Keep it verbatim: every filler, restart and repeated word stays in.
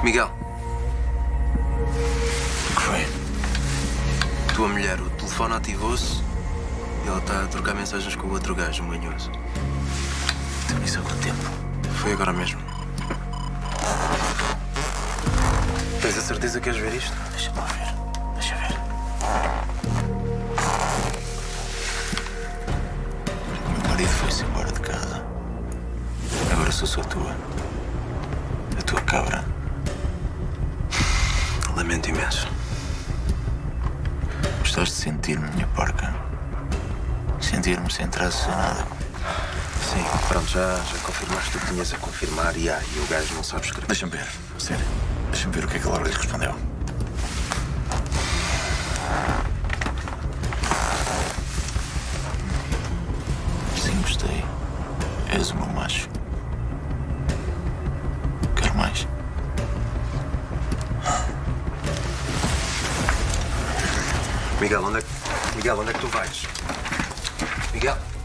Miguel. O que foi? Tua mulher, o telefone ativou-se e ela está a trocar mensagens com o outro gajo, manhoso. Tem isso há quanto tempo? Foi agora mesmo. Tens a certeza que queres ver isto? Deixa-me lá ver. Deixa ver. O meu marido foi-se embora de casa. Agora sou só tua. A tua cabra. Lamento imenso. Gostaste de sentir-me, minha porca? Sentir-me sem traços sem nada. Sim, pronto, já, já confirmaste o que tinhas a confirmar e, ah, e o gajo não sabe escrever. Deixa-me ver, sério. Deixa-me ver o que é que a Laura lhe respondeu. Sim, gostei. És o meu macho. Quero mais. Miguel, onde é que, Miguel, onde é que tu vais? Miguel?